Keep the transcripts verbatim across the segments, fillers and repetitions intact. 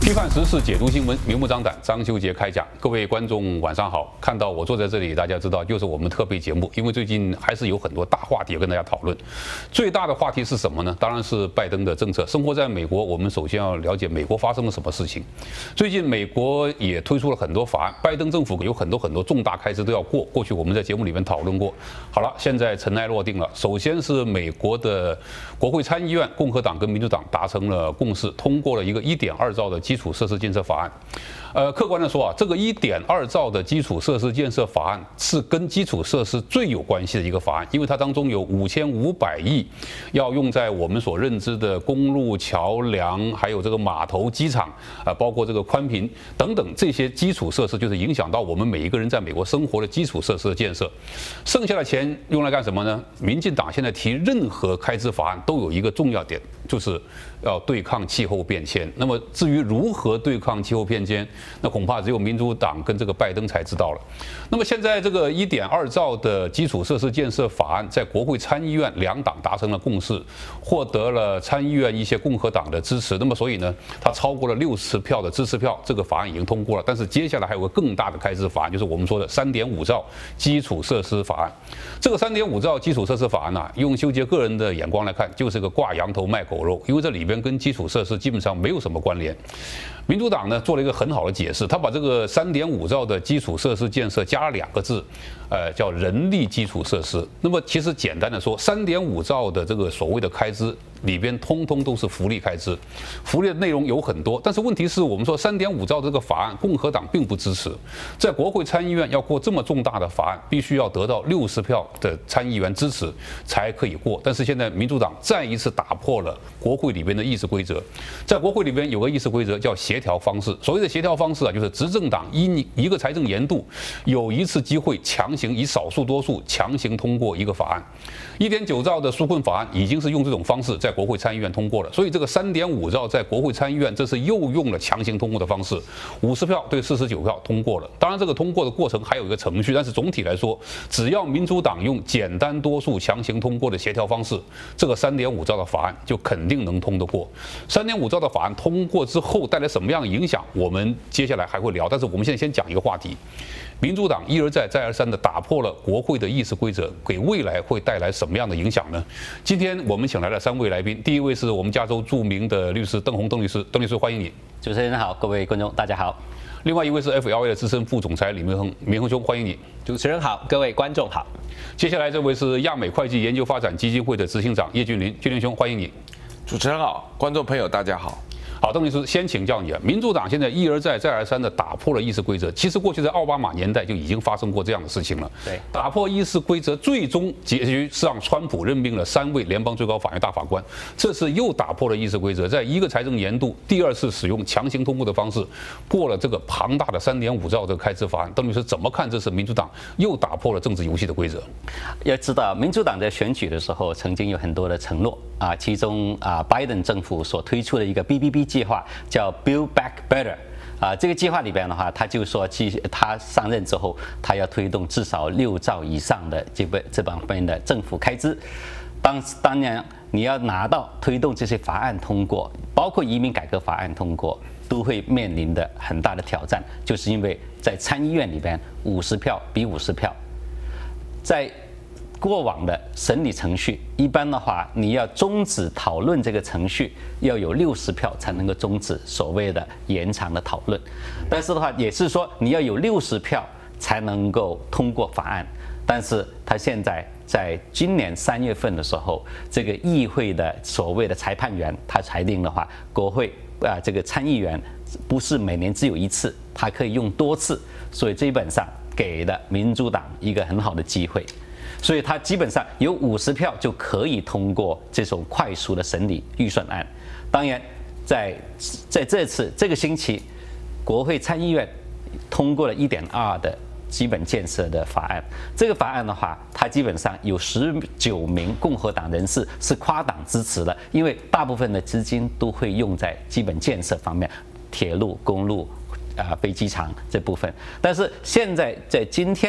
批判时事，解读新闻，明目张胆。张修杰开讲，各位观众晚上好。看到我坐在这里，大家知道就是我们特别节目，因为最近还是有很多大话题要跟大家讨论。最大的话题是什么呢？当然是拜登的政策。生活在美国，我们首先要了解美国发生了什么事情。最近美国也推出了很多法案，拜登政府有很多很多重大开支都要过。过去我们在节目里面讨论过。好了，现在尘埃落定了。首先是美国的国会参议院，共和党跟民主党达成了共识，通过了一个一点二兆的基础设施建设法案。呃，客观的说啊，这个一点二兆的基础设施建设法案是跟基础设施最有关系的一个法案，因为它当中有五千五百亿要用在我们所认知的公路、桥梁，还有这个码头、机场啊、呃，包括这个宽频等等这些基础设施，就是影响到我们每一个人在美国生活的基础设施的建设。剩下的钱用来干什么呢？民进党现在提任何开支法案都有一个重要点，就是要对抗气候变迁。那么至于如何对抗气候变迁，那恐怕只有民主党跟这个拜登才知道了。那么现在这个一点二兆的基础设施建设法案在国会参议院两党达成了共识，获得了参议院一些共和党的支持。那么所以呢，它超过了六十票的支持票，这个法案已经通过了。但是接下来还有个更大的开支法案，就是我们说的三点五兆基础设施法案。这个三点五兆基础设施法案呢、啊，用修杰个人的眼光来看，就是个挂羊头卖狗肉，因为这里边跟基础设施基本上没有什么关联。民主党呢做了一个很好的解释，他把这个三点五兆的基础设施建设加了两个字，呃，叫人力基础设施。那么其实简单的说，三点五兆的这个所谓的开支里边，通通都是福利开支，福利的内容有很多。但是问题是我们说三点五兆这个法案，共和党并不支持，在国会参议院要过这么重大的法案，必须要得到六十票的参议员支持才可以过。但是现在民主党再一次打破了国会里边的议事规则，在国会里边有个议事规则叫协调方式。所谓的协调方式啊，就是执政党一一个财政年度有一次机会强行以少数多数强行通过一个法案。一点九兆的纾困法案已经是用这种方式在国会参议院通过了，所以这个三点五兆在国会参议院这是又用了强行通过的方式，五十票对四十九票通过了。当然这个通过的过程还有一个程序，但是总体来说，只要民主党用简单多数强行通过的协调方式，这个三点五兆的法案就肯定能通得过。三点五兆的法案通过之后带来什么样的影响，我们接下来还会聊。但是我们现在先讲一个话题，民主党一而再再而三的打破了国会的议事规则，给未来会带来什么样的影响呢？今天我们请来了三位来宾，第一位是我们加州著名的律师邓鸿邓律师，邓律师欢迎你。 主持人好，各位观众大家好。 另外一位是 F L A 的资深副总裁李明亨，明亨兄欢迎你。 主持人好，各位观众好。 接下来这位是亚美会计研究发展基金会的执行长叶俊麟，俊麟兄欢迎你。 主持人好，观众朋友大家好。 好，邓律师，先请教你啊。民主党现在一而再、再而三的打破了议事规则。其实过去在奥巴马年代就已经发生过这样的事情了。 对， 打破议事规则，最终结局是让川普任命了三位联邦最高法院大法官。这次又打破了议事规则，在一个财政年度第二次使用强行通过的方式，过了这个庞大的三点五兆的开支法案。邓律师怎么看？这是民主党又打破了政治游戏的规则。 要知道，民主党在选举的时候曾经有很多的承诺啊，其中啊，拜登政府所推出的一个 B B B 计划叫 Build Back Better 啊，这个计划里边的话，他就说，其他上任之后，他要推动至少六兆以上的这个这方面的政府开支。当当然，你要拿到推动这些法案通过，包括移民改革法案通过，都会面临的很大的挑战，就是因为在参议院里边五十票比五十票，在过往的审理程序，一般的话，你要终止讨论这个程序，要有六十票才能够终止所谓的延长的讨论。但是的话，也是说你要有六十票才能够通过法案。但是他现在在今年三月份的时候，这个议会的所谓的裁判员，他裁定的话，国会啊这个参议员不是每年只有一次，他可以用多次，所以基本上给了民主党一个很好的机会。所以他基本上有五十票就可以通过这种快速的审理预算案。当然在，在在这次这个星期，国会参议院通过了一点二的基本建设的法案。这个法案的话，它基本上有十九名共和党人士是跨党支持的，因为大部分的资金都会用在基本建设方面，铁路、公路、啊、飞机场这部分。但是现在在今天。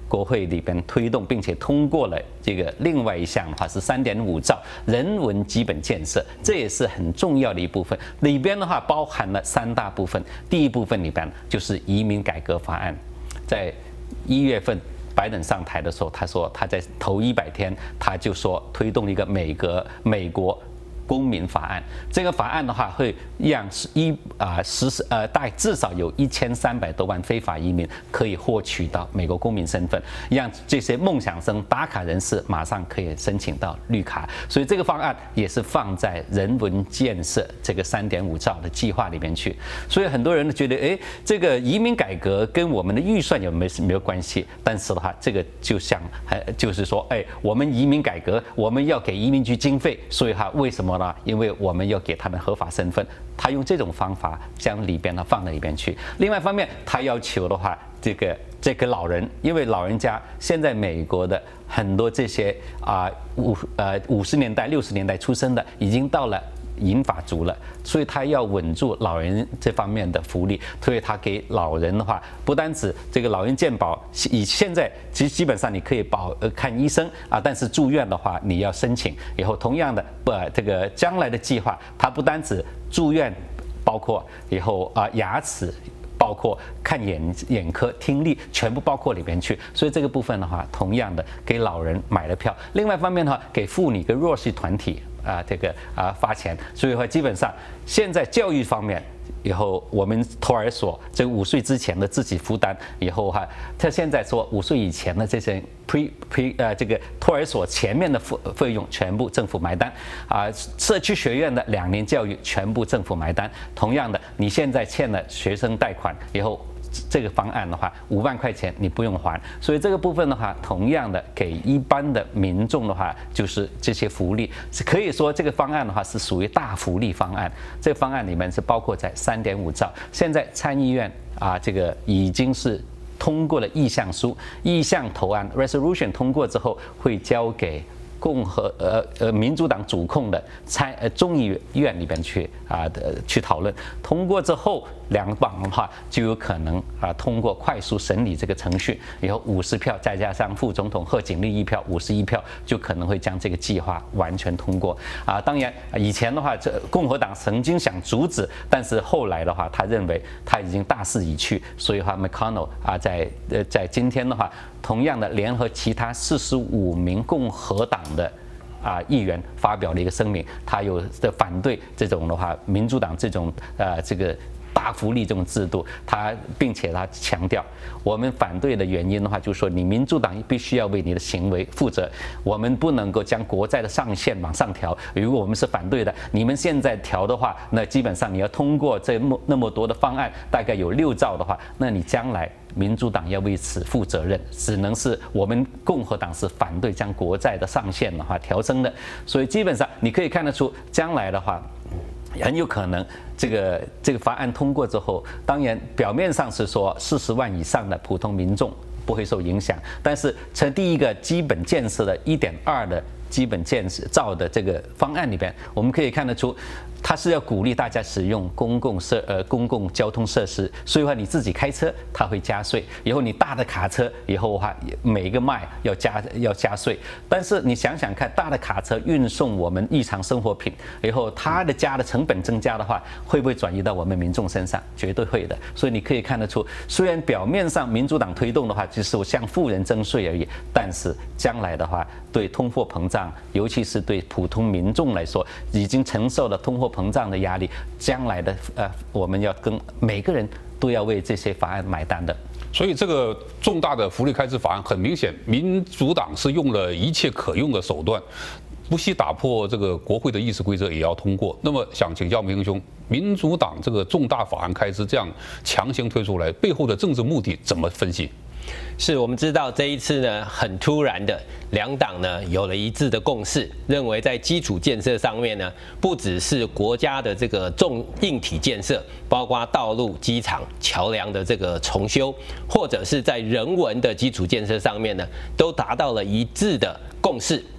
国会里边推动并且通过了这个另外一项的话是三点五兆人文基本建设，这也是很重要的一部分。里边的话包含了三大部分，第一部分里边就是移民改革法案，在一月份拜登上台的时候，他说他在头一百天他就说推动一个美国美国。公民法案，这个法案的话会让一啊十呃大概至少有一千三百多万非法移民可以获取到美国公民身份，让这些梦想生打卡人士马上可以申请到绿卡。所以这个方案也是放在人文建设这个三点五兆的计划里面去。所以很多人觉得，哎，这个移民改革跟我们的预算有没没有关系？但是的话，这个就像就是说，哎，我们移民改革，我们要给移民局经费，所以哈为什么？因为我们要给他们合法身份，他用这种方法将里边呢放在里边去。另外一方面，他要求的话，这个这个老人，因为老人家现在美国的很多这些啊五呃五十年代六十年代出生的，已经到了银发族了，所以他要稳住老人这方面的福利，所以他给老人的话，不单止这个老人健保，以现在其实基本上你可以保呃看医生啊，但是住院的话你要申请。以后同样的，不这个将来的计划，它不单止住院，包括以后啊牙齿。包括看眼眼科、听力，全部包括里边去。所以这个部分的话，同样的给老人买了票。另外一方面的话，给妇女跟弱势团体啊，这个啊发钱。所以话基本上现在教育方面。以后我们托儿所这五岁之前的自己负担，以后哈，他现在说五岁以前的这些 pre pre 呃这个托儿所前面的费费用全部政府买单啊，社区学院的两年教育全部政府买单。同样的，你现在欠了学生贷款，以后。这个方案的话，五万块钱你不用还，所以这个部分的话，同样的给一般的民众的话，就是这些福利，可以说这个方案的话是属于大福利方案。这个方案里面是包括在三点五兆，现在参议院啊，这个已经是通过了意向书，意向投案 resolution 通过之后，会交给。共和呃呃民主党主控的参呃众议院里边去啊的去讨论，通过之后两党的话就有可能啊通过快速审理这个程序，以后五十票再加上副总统贺锦丽一票，五十一票就可能会将这个计划完全通过啊。当然以前的话，这共和党曾经想阻止，但是后来的话，他认为他已经大势已去，所以话 McConnell 啊在呃在今天的话。同样的，联合其他四十五名共和党的啊议员发表了一个声明，他有的反对这种的话，民主党这种呃这个大福利这种制度，他并且他强调，我们反对的原因的话，就是说你民主党必须要为你的行为负责，我们不能够将国债的上限往上调。如果我们是反对的，你们现在调的话，那基本上你要通过这么那么多的方案，大概有六兆的话，那你将来。民主党要为此负责任，只能是我们共和党是反对将国债的上限的话调升的，所以基本上你可以看得出，将来的话很有可能这个这个法案通过之后，当然表面上是说四十万以上的普通民众不会受影响，但是从第一个基本建设的一点二的基本建设造的这个方案里边，我们可以看得出。它是要鼓励大家使用公共设呃公共交通设施，所以话你自己开车，它会加税。以后你大的卡车，以后的话每一个迈要加要加税。但是你想想看，大的卡车运送我们日常生活品，以后它的加的成本增加的话，会不会转移到我们民众身上？绝对会的。所以你可以看得出，虽然表面上民主党推动的话，只是向富人征税而已，但是将来的话，对通货膨胀，尤其是对普通民众来说，已经承受了通货膨胀的压力，将来的呃，我们要跟每个人都要为这些法案买单的。 所以这个重大的福利开支法案，很明显，民主党是用了一切可用的手段，不惜打破这个国会的议事规则也要通过。那么想请教明兄，民主党这个重大法案开支这样强行推出来，背后的政治目的怎么分析？ 是我们知道这一次呢，很突然的，两党呢有了一致的共识，认为在基础建设上面呢，不只是国家的这个重硬体建设，包括道路、机场、桥梁的这个重修，或者是在人文的基础建设上面呢，都达到了一致的共识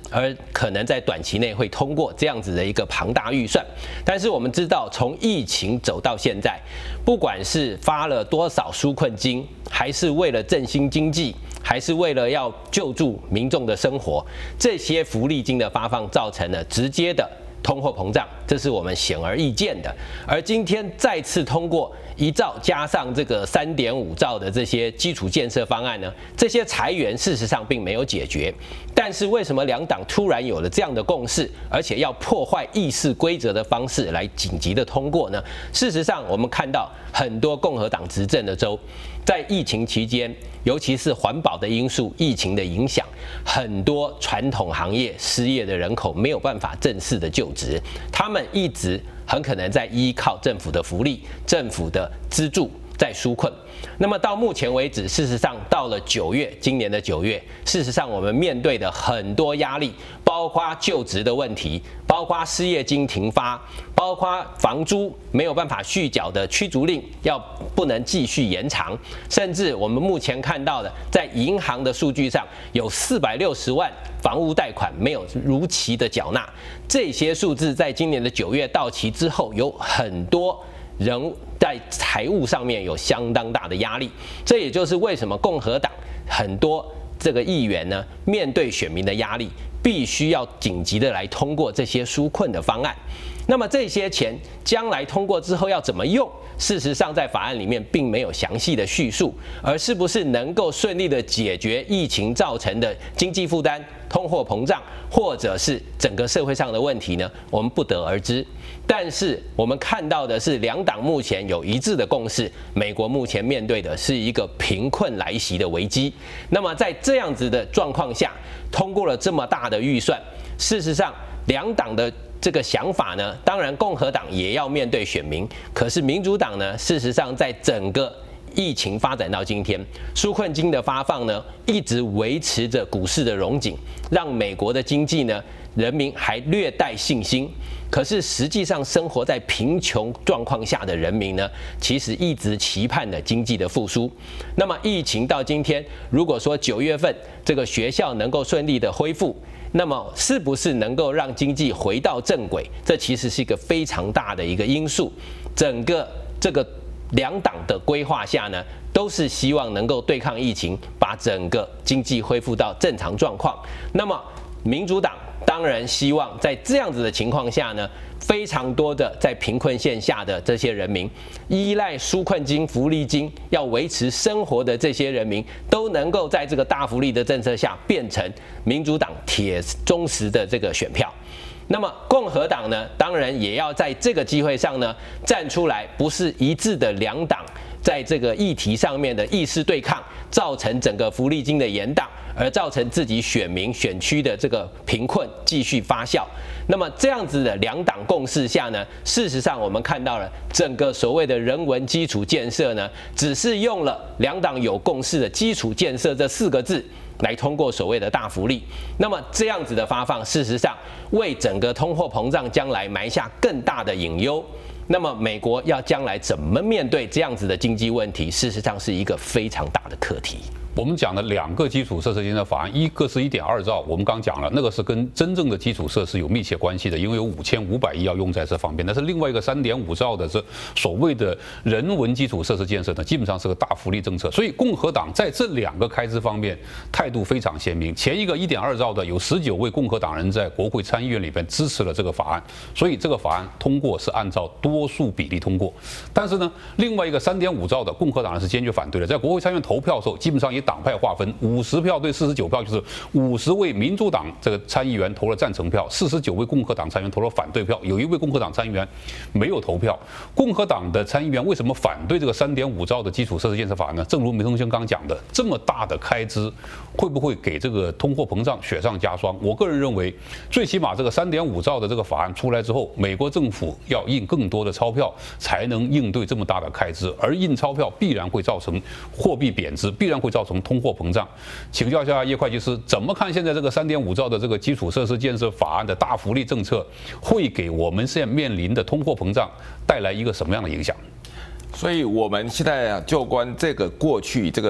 而可能在短期内会通过这样子的一个庞大预算。但是我们知道，从疫情走到现在，不管是发了多少纾困金，还是为了振兴经济，还是为了要救助民众的生活，这些福利金的发放造成了直接的通货膨胀，这是我们显而易见的。而今天再次通过一兆加上这个三点五兆的这些基础建设方案呢，这些裁员事实上并没有解决。但是为什么两党突然有了这样的共识，而且要破坏议事规则的方式来紧急的通过呢？事实上，我们看到很多共和党执政的州，在疫情期间，尤其是环保的因素、疫情的影响，很多传统行业失业的人口没有办法正式的就职，他们一直很可能在依靠政府的福利、政府的资助在纾困。那么到目前为止，事实上到了九月，今年的九月，事实上我们面对的很多压力，包括就职的问题，包括失业金停发，包括房租没有办法续缴的驱逐令要不能继续延长，甚至我们目前看到的，在银行的数据上有四百六十万房屋贷款没有如期的缴纳，这些数字在今年的九月到期之后，有很多人在财务上面有相当大的压力，这也就是为什么共和党很多这个议员呢，面对选民的压力，必须要紧急的来通过这些纾困的方案。那么这些钱将来通过之后要怎么用？事实上，在法案里面并没有详细的叙述，而是不是能够顺利的解决疫情造成的经济负担、通货膨胀，或者是整个社会上的问题呢？我们不得而知。但是我们看到的是，两党目前有一致的共识，美国目前面对的是一个贫困来袭的危机。那么在这样子的状况下，通过了这么大的预算，事实上两党的这个想法呢，当然共和党也要面对选民，可是民主党呢，事实上在整个疫情发展到今天，纾困金的发放呢，一直维持着股市的荣景，让美国的经济呢，人民还略带信心。可是实际上，生活在贫穷状况下的人民呢，其实一直期盼的经济的复苏。那么疫情到今天，如果说九月份这个学校能够顺利的恢复，那么是不是能够让经济回到正轨？这其实是一个非常大的一个因素。整个这个两党的规划下呢，都是希望能够对抗疫情，把整个经济恢复到正常状况。那么民主党当然希望在这样子的情况下呢，非常多的在贫困线下的这些人民，依赖纾困金、福利金要维持生活的这些人民，都能够在这个大福利的政策下变成民主党铁忠实的这个选票。那么共和党呢，当然也要在这个机会上呢站出来，不是一致的两党在这个议题上面的意识对抗，造成整个福利金的延宕，而造成自己选民选区的这个贫困继续发酵。那么这样子的两党共识下呢，事实上我们看到了整个所谓的人文基础建设呢，只是用了两党有共识的基础建设这四个字来通过所谓的大福利。那么这样子的发放，事实上为整个通货膨胀将来埋下更大的隐忧。那么美国要将来怎么面对这样子的经济问题，事实上是一个非常大的课题。 我们讲了两个基础设施建设法案，一个是一点二兆，我们刚讲了，那个是跟真正的基础设施有密切关系的，因为有五千五百亿要用在这方面。但是另外一个三点五兆的这所谓的人文基础设施建设呢，基本上是个大福利政策。所以共和党在这两个开支方面态度非常鲜明。前一个一点二兆的，有十九位共和党人在国会参议院里边支持了这个法案，所以这个法案通过是按照多数比例通过。但是呢，另外一个三点五兆的，共和党人是坚决反对的，在国会参议院投票的时候，基本上以党派划分，五十票对四十九票，就是五十位民主党这个参议员投了赞成票，四十九位共和党参议员投了反对票，有一位共和党参议员没有投票。共和党的参议员为什么反对这个三点五兆的基础设施建设法案呢？正如梅同学刚讲的，这么大的开支会不会给这个通货膨胀雪上加霜？我个人认为，最起码这个三点五兆的这个法案出来之后，美国政府要印更多的钞票，才能应对这么大的开支，而印钞票必然会造成货币贬值，必然会造成通货膨胀。请教一下叶会计师，怎么看现在这个三点五兆的这个基础设施建设法案的大福利政策，会给我们现在面临的通货膨胀带来一个什么样的影响？ 所以我们现在啊，就关这个过去这个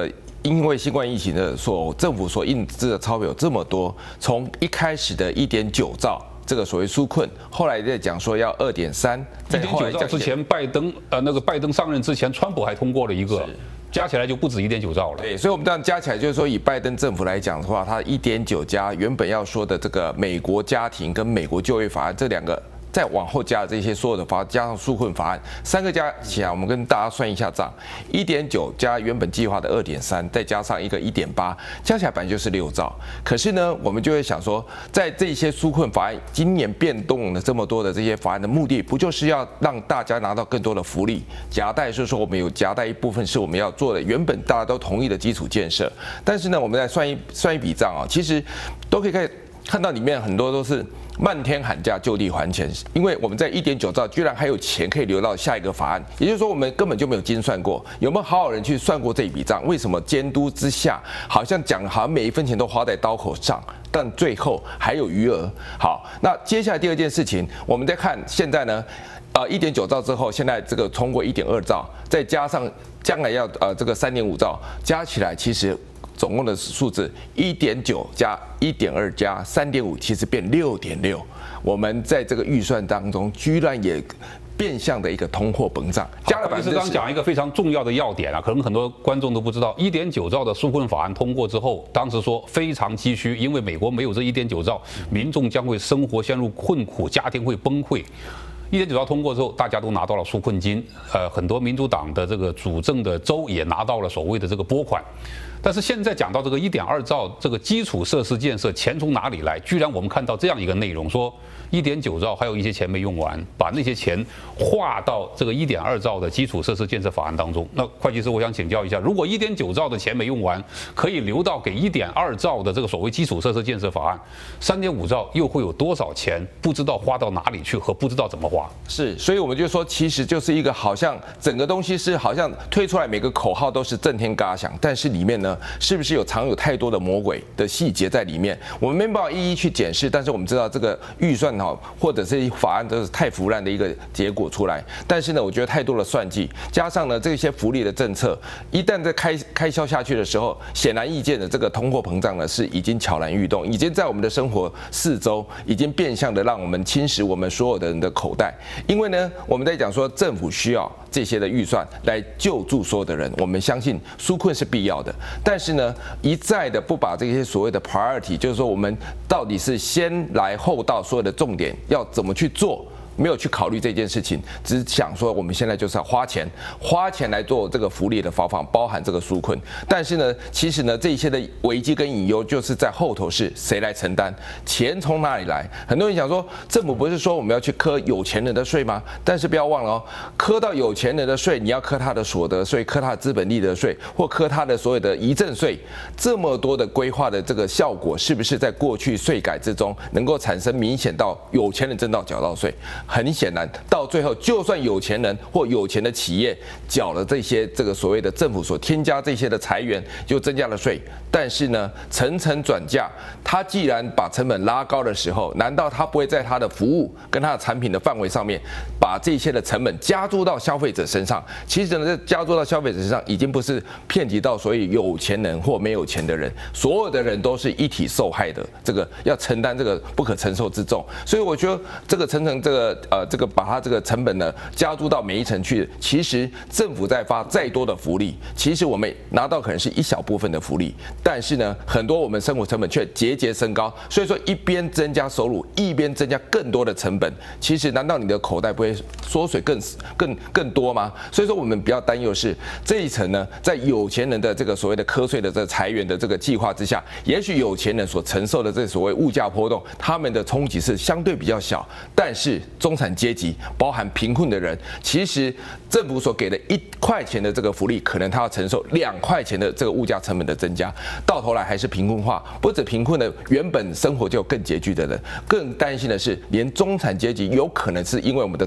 因为新冠疫情的所政府所印制的钞票有这么多，从一开始的一点九兆。这个所谓纾困，后来在讲说要二点三， 一点九兆之前，拜登呃那个拜登上任之前，川普还通过了一个，加起来就不止一点九兆了。 对，所以我们这样加起来，就是说以拜登政府来讲的话，它一点九加原本要说的这个美国家庭跟美国就业法案这两个。再往后加的这些所有的法，加上纾困法案，三个加起来，我们跟大家算一下账：一点九加原本计划的二点三，再加上一个一点八，加起来本来就是六兆。可是呢，我们就会想说，在这些纾困法案今年变动了这么多的这些法案的目的，不就是要让大家拿到更多的福利？夹带是说我们有夹带一部分是我们要做的原本大家都同意的基础建设，但是呢，我们再算一算一笔账啊，其实都可以看看到里面很多都是。漫天喊价就地还钱，因为我们在一点九兆居然还有钱可以留到下一个法案，也就是说我们根本就没有精算过，有没有好好人去算过这一笔账？为什么监督之下好像讲好像每一分钱都花在刀口上，但最后还有余额？好，那接下来第二件事情，我们再看现在呢，呃一点九兆之后，现在这个通过一点二兆，再加上将来要呃这个三点五兆，加起来其实。总共的数字一点九加一点二加三点五，其实变六点六。我们在这个预算当中，居然也变相的一个通货膨胀，加了百分之十。 刚刚讲一个非常重要的要点啊，可能很多观众都不知道，一点九兆的纾困法案通过之后，当时说非常急需，因为美国没有这一点九兆，民众将会生活陷入困苦，家庭会崩溃。一点九兆通过之后，大家都拿到了纾困金，呃，很多民主党的这个主政的州也拿到了所谓的这个拨款。但是现在讲到这个一点二兆这个基础设施建设，钱从哪里来？居然我们看到这样一个内容，说一点九兆还有一些钱没用完，把那些钱划到这个一点二兆的基础设施建设法案当中。那会计师，我想请教一下，如果一点九兆的钱没用完，可以留到给一点二兆的这个所谓基础设施建设法案，三点五兆又会有多少钱不知道花到哪里去和不知道怎么花？ 是，所以我们就说，其实就是一个好像整个东西是好像推出来每个口号都是震天嘎响，但是里面呢，是不是有藏有太多的魔鬼的细节在里面？我们没办法一一去检视，但是我们知道这个预算哈，或者是法案都是太腐烂的一个结果出来。但是呢，我觉得太多的算计，加上呢这些福利的政策，一旦在开开销下去的时候，显然易见的这个通货膨胀呢是已经悄然欲动，已经在我们的生活四周已经变相的让我们侵蚀我们所有的人的口袋。因为呢，我们在讲说政府需要这些的预算来救助所有的人，我们相信纾困是必要的，但是呢，一再的不把这些所谓的 priority， 就是说我们到底是先来后到，所有的重点要怎么去做。没有去考虑这件事情，只想说我们现在就是要花钱，花钱来做这个福利的发放，包含这个纾困。但是呢，其实呢，这一些的危机跟隐忧就是在后头是谁来承担？钱从哪里来？很多人想说，政府不是说我们要去课有钱人的税吗？但是不要忘了哦，课到有钱人的税，你要课他的所得税，课他的资本利得税，或课他的所有的遗赠税，这么多的规划的这个效果，是不是在过去税改之中能够产生明显到有钱人挣到缴到税？很显然，到最后，就算有钱人或有钱的企业缴了这些这个所谓的政府所添加这些的财源，就增加了税，但是呢，层层转嫁，他既然把成本拉高的时候，难道他不会在他的服务跟他的产品的范围上面，把这些的成本加注到消费者身上？其实呢，这加注到消费者身上，已经不是遍及到所谓有钱人或没有钱的人，所有的人都是一体受害的，这个要承担这个不可承受之重。所以我觉得这个层层这个。呃，这个把它这个成本呢加注到每一层去，其实政府在发再多的福利，其实我们拿到可能是一小部分的福利，但是呢，很多我们生活成本却节节升高，所以说一边增加收入，一边增加更多的成本，其实难道你的口袋不会缩水更更更多吗？所以说我们比较担忧是这一层呢，在有钱人的这个所谓的课税的这个裁员的这个计划之下，也许有钱人所承受的这所谓物价波动，他们的冲击是相对比较小，但是中产阶级包含贫困的人，其实政府所给的一块钱的这个福利，可能他要承受两块钱的这个物价成本的增加，到头来还是贫困化。不止贫困的原本生活就更拮据的人，更担心的是，连中产阶级有可能是因为我们的通货膨胀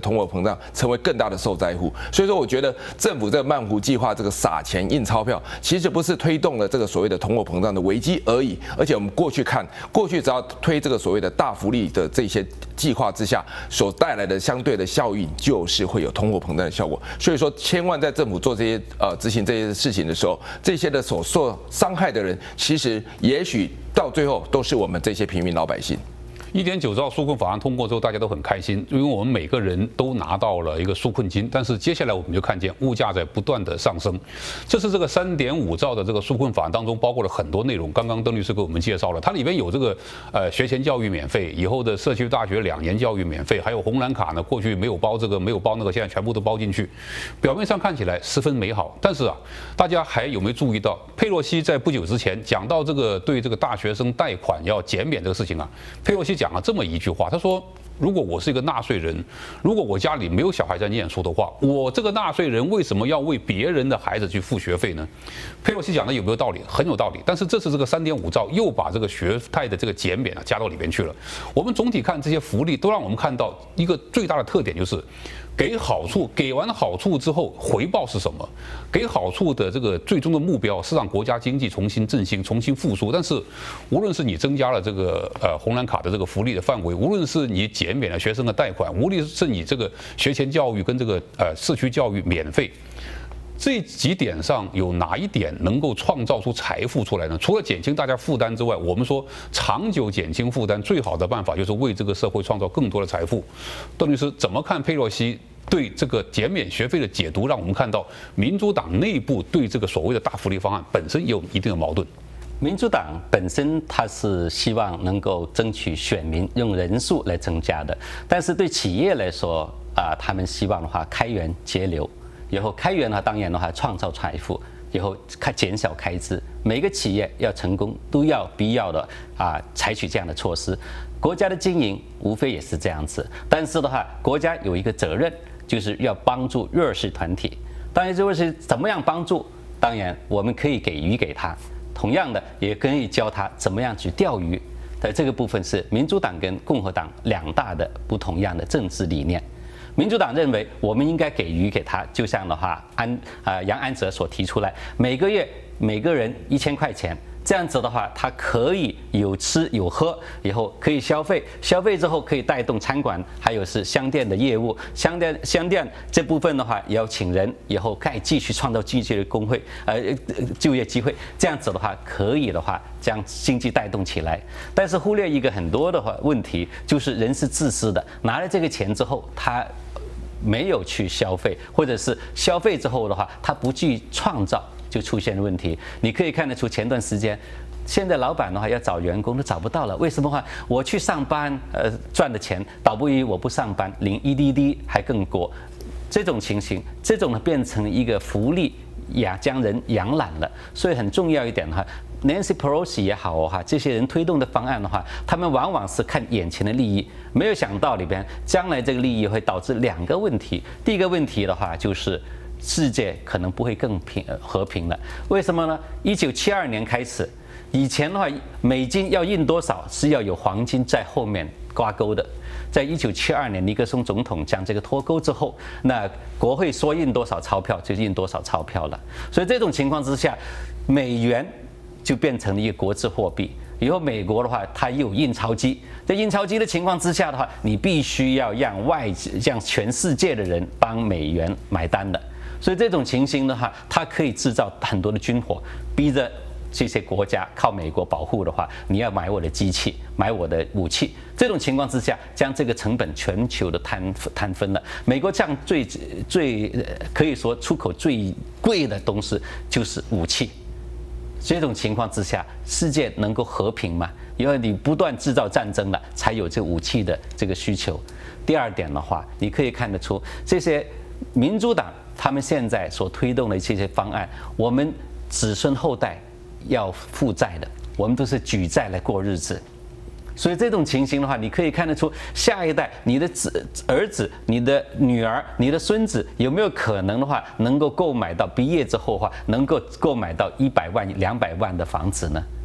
胀成为更大的受灾户。所以说，我觉得政府这个慢湖计划这个撒钱印钞票，其实不是推动了这个所谓的通货膨胀的危机而已。而且我们过去看，过去只要推这个所谓的大福利的这些计划之下，所带来的相对的效应就是会有通货膨胀的效果。所以说，千万在政府做这些呃执行这些事情的时候，这些的所受伤害的人，其实也许到最后都是我们这些平民老百姓。 一点九兆纾困法案通过之后，大家都很开心，因为我们每个人都拿到了一个纾困金。但是接下来我们就看见物价在不断的上升。这是这个三点五兆的这个纾困法案当中包括了很多内容。刚刚邓律师给我们介绍了，它里边有这个呃学前教育免费，以后的社区大学两年教育免费，还有红蓝卡呢，过去没有包这个没有包那个，现在全部都包进去。表面上看起来十分美好，但是啊，大家还有没有注意到，佩洛西在不久之前讲到这个对这个大学生贷款要减免这个事情啊，佩洛西讲了这么一句话，他说：“如果我是一个纳税人，如果我家里没有小孩在念书的话，我这个纳税人为什么要为别人的孩子去付学费呢？”佩洛西讲的有没有道理？很有道理。但是这次这个三点五兆又把这个学贷的这个减免啊加到里边去了。我们总体看这些福利，都让我们看到一个最大的特点，就是给好处，给完好处之后回报是什么？给好处的这个最终的目标是让国家经济重新振兴、重新复苏。但是，无论是你增加了这个呃红蓝卡的这个福利的范围，无论是你减免了学生的贷款，无论是你这个学前教育跟这个呃社区教育免费，这几点上有哪一点能够创造出财富出来呢？除了减轻大家负担之外，我们说长久减轻负担最好的办法就是为这个社会创造更多的财富。邓律师怎么看佩洛西对这个减免学费的解读？让我们看到民主党内部对这个所谓的大福利方案本身也有一定的矛盾。 民主党本身它是希望能够争取选民，用人数来增加的，但是对企业来说啊、呃，他们希望的话开源节流，以后开源的话，当然的话创造财富，以后开减少开支。每个企业要成功，都要必要的啊、呃、采取这样的措施。国家的经营无非也是这样子，但是的话，国家有一个责任，就是要帮助弱势团体。当然，弱势怎么样帮助？当然，我们可以给鱼给他。同样的，也可以教他怎么样去钓鱼。在这个部分是民主党跟共和党两大的不同样的政治理念。民主党认为我们应该给鱼给他，就像的话安啊、呃、杨安泽所提出来，每个月每个人一千块钱。这样子的话，他可以有吃有喝，以后可以消费，消费之后可以带动餐馆，还有是商店的业务，商店商店这部分的话也要请人，以后再继续创造经济的工会呃就业机会，这样子的话可以的话将经济带动起来。但是忽略一个很多的话问题，就是人是自私的，拿了这个钱之后，他没有去消费，或者是消费之后的话，他不去创造，就出现问题。你可以看得出，前段时间，现在老板的话要找员工都找不到了。为什么话？我去上班，呃，赚的钱倒不如我不上班，领一滴滴还更多。这种情形，这种呢变成一个福利，呀将人养懒了。所以很重要一点的话，Nancy Pelosi 也好哈，这些人推动的方案的话，他们往往是看眼前的利益，没有想到里边将来这个利益会导致两个问题。第一个问题的话就是世界可能不会更平和平了。为什么呢？一九七二年开始，以前的话美金要印多少是要有黄金在后面挂钩的。在一九七二年尼克松总统将这个脱钩之后，那国会说印多少钞票就印多少钞票了。所以这种情况之下，美元就变成了一个国际货币。以后美国的话，它也有印钞机。在印钞机的情况之下的话，你必须要让外让全世界的人帮美元买单的。所以这种情形的话，它可以制造很多的军火，逼着这些国家靠美国保护的话，你要买我的机器，买我的武器。这种情况之下，将这个成本全球的摊摊分了。美国这样最最可以说出口最贵的东西就是武器。这种情况之下，世界能够和平吗？因为你不断制造战争了，才有这武器的这个需求。第二点的话，你可以看得出这些民主党他们现在所推动的这些方案，我们子孙后代要负债的，我们都是举债来过日子。所以这种情形的话，你可以看得出下一代，你的子儿子、你的女儿、你的孙子有没有可能的话，能够购买到毕业之后的话，能够购买到一百万、两百万的房子呢？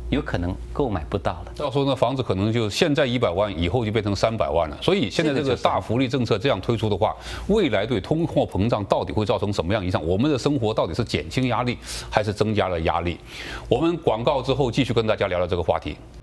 有可能购买不到了。 到时候呢，房子可能就现在一百万，以后就变成三百万了。所以现在这个大福利政策这样推出的话，未来对通货膨胀到底会造成什么样影响？我们的生活到底是减轻压力，还是增加了压力？我们广告之后继续跟大家聊聊这个话题。